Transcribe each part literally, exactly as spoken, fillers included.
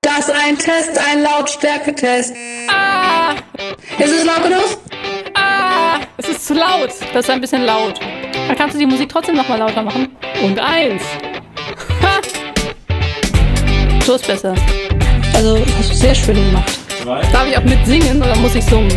Das ist ein Test, ein Lautstärketest. Ah! Ist es laut genug? Ah! Es ist zu laut. Das ist ein bisschen laut. Da kannst du die Musik trotzdem nochmal lauter machen. Und eins. Ha! So ist besser. Also, das hast du sehr schön gemacht. Darf ich auch mitsingen oder muss ich summen?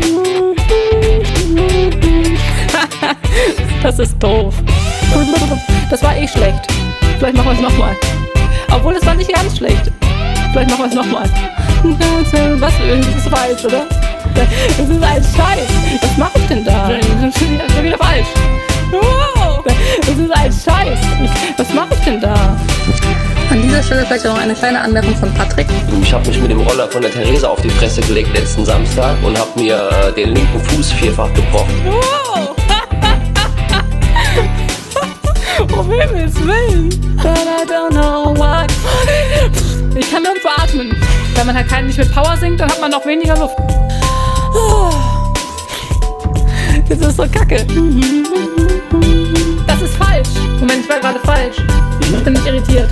Das ist doof. Das war eh schlecht. Vielleicht machen wir es nochmal. Obwohl, es war nicht ganz schlecht. Vielleicht machen wir es nochmal. Was? Das ist falsch, oder? Das ist ein Scheiß. Was mache ich denn da? Das ist wieder falsch. Wow. Das ist ein Scheiß. Was mache ich denn da? An dieser Stelle vielleicht noch eine kleine Anmerkung von Patrick. Ich habe mich mit dem Roller von der Theresa auf die Fresse gelegt letzten Samstag und habe mir äh, den linken Fuß vierfach gebrochen. Wow. Um Himmels Willen. But I don't know what. Ich kann nirgendwo atmen. Wenn man halt keinen nicht mit Power singt, dann hat man noch weniger Luft. Das ist so kacke. Das ist falsch. Moment, ich war gerade falsch. Ich bin nicht irritiert.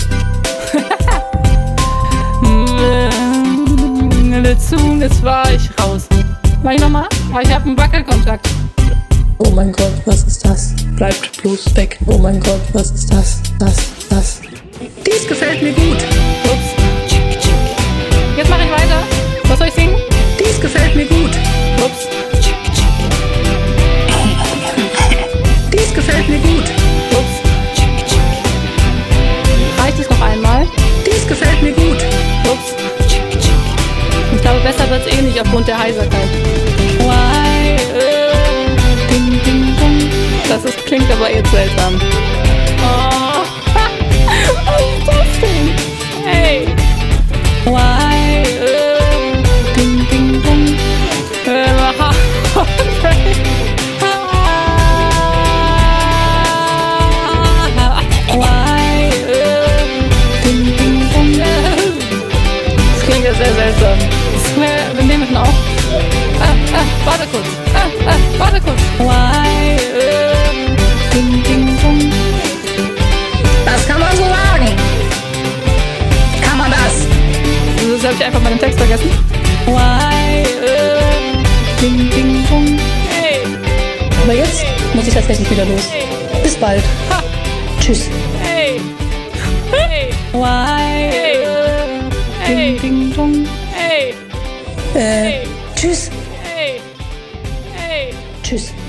Dazu, jetzt war ich raus. War ich nochmal? Ich habe einen Wackelkontakt. Oh mein Gott, was ist das? Bleibt bloß weg. Oh mein Gott, was ist das? Das, das. Dies gefällt mir gut. Ups. Jetzt mache ich weiter. Was soll ich singen? Dies gefällt mir gut. Ups. Dies gefällt mir gut. Ups. Reicht es noch einmal? Dies gefällt mir gut. Ups. Ich glaube, besser wird es eh nicht aufgrund der Heiserkeit. Why? Ding, ding, ding. Das ist, klingt aber jetzt seltsam. Oh. Was ist das denn? Hey. Why? Ding, ding, ding. Why? Ding, ding, ding. Das klingt ja sehr seltsam. Wir nehmen es auch. Ah, ah, warte kurz. Ah, ah, warte kurz. Why? Ding, ding, ding. Das kann man so sagen. Kann man das? Also, habe ich einfach meinen Text vergessen. Why? Ding, ding, ding. Hey. Aber jetzt muss ich tatsächlich wieder los. Bis bald. Ha. Tschüss. Hey. Hey. Why? Hey. Hey. Ding, ding, dong. Hey. Äh, Hey. tschüss. Hey. Hey. Tschüss.